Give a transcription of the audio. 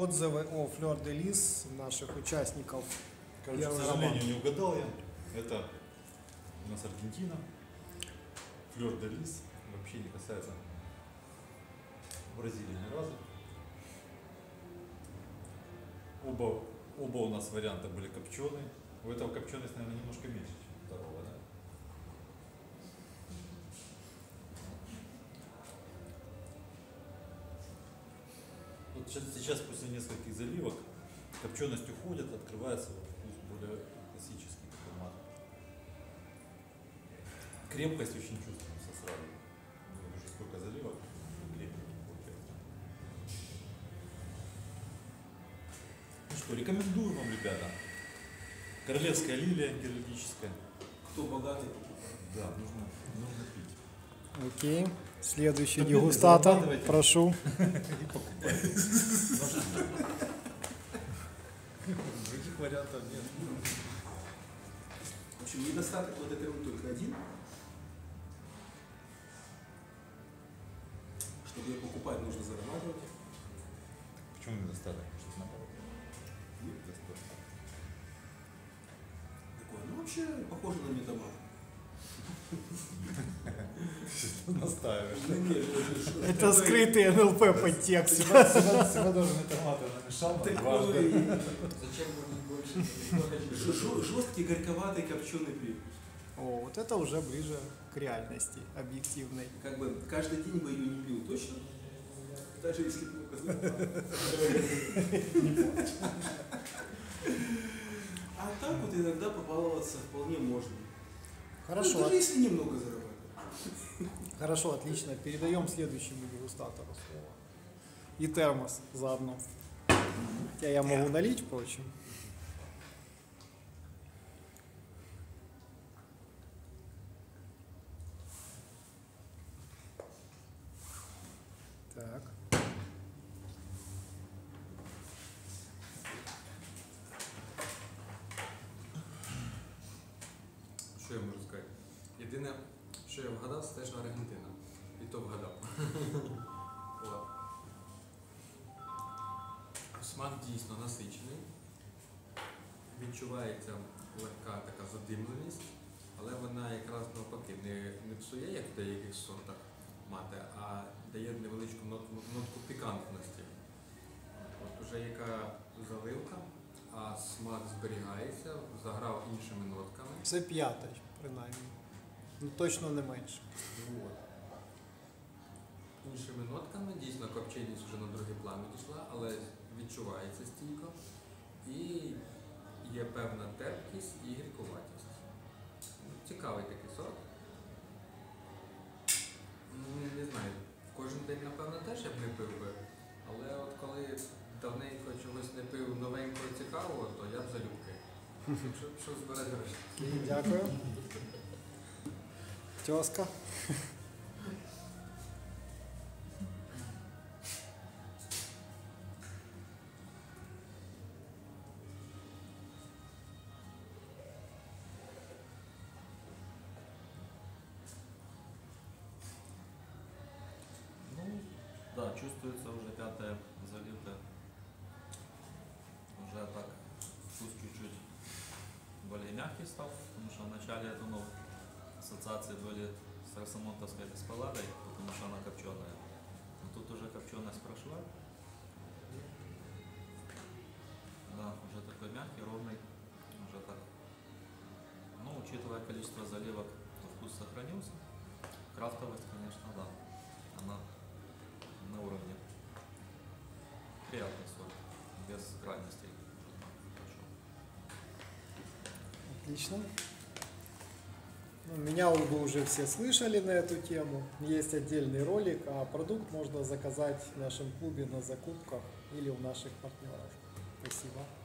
отзывы о Fleur de Lis наших участников. Короче, к сожалению, не угадал я. Это у нас Аргентина. Fleur de Lis вообще не касается Бразилии ни разу. Оба у нас варианта были копченые. У этого копченость, наверное, немножко меньше, чем у второго, да? Вот сейчас после нескольких заливок копченость уходит, открывается вот вкус более классический такой мат. Крепкость очень чувствуется сразу. Вот уже сколько заливок, крепкий получается. Ну что, рекомендую вам, ребята. Королевская лилия геральдическая. Кто богатый? Да, нужно пить. Окей. Следующий Кто дегустатор. зарабатывайте. Прошу. Других вариантов нет. В общем, недостаток вот этой вот только один. Чтобы ее покупать, нужно зарабатывать. Почему недостаток? Что-то наоборот. Нет достатка. Такое, ну вообще похоже на метамат. Настаиваешь. Это скрытый НЛП подтекст. Всего даже метамата намешал на дважды. Зачем больше? Жесткий, горьковатый, копченый привкус. О, вот это уже ближе к реальности объективной. Как бы каждый день бы ее не пил, точно? Даже если плохо. А так вот иногда побаловаться вполне можно. Хорошо. Ну, даже если немного зарабатывать. Хорошо, отлично. Передаем следующему дегустатору слово. И термос заодно. Хотя я могу налить, впрочем. Так. Що я можу сказати? Єдине, що я вгадав, це теж Аргентина. І то вгадав. От. Смак дійсно насичений. Відчувається легка така задимленість, але вона якраз навпаки не псує, як в деяких сортах мати, а дає невеличку нотку пікантності. От уже яка заливка, а смак зберігається, заграв іншими нотками. Це п'ята, принаймні. Ну, точно не менше. От. Іншими нотками, дійсно копченість вже на другий план відійшла, але відчувається стійко. І є певна терпкість і гіркуватість. Цікавий такий сорт. Не знаю, кожен день, напевно, теж я б не пив би, але от коли давненько чогось не пив новенького цікавого, то я б залюбки. Що збирати гроші. Дякую. Тезка. Ну, да, чувствуется уже пятая заливка. Уже так вкус чуть-чуть более мягкий стал, потому что вначале я думал, ассоциации были с росомонтовской эспаладой, потому что она копченая. Но тут уже копченость прошла. Да, уже такой мягкий, ровный, уже так. Ну, учитывая количество заливок, то вкус сохранился. Крафтовость, конечно, да, она на уровне. Приятный сорт, без крайностей. Отлично. Ну, меня вы уже все слышали на эту тему. Есть отдельный ролик, а продукт можно заказать в нашем клубе на закупках или у наших партнеров. Спасибо.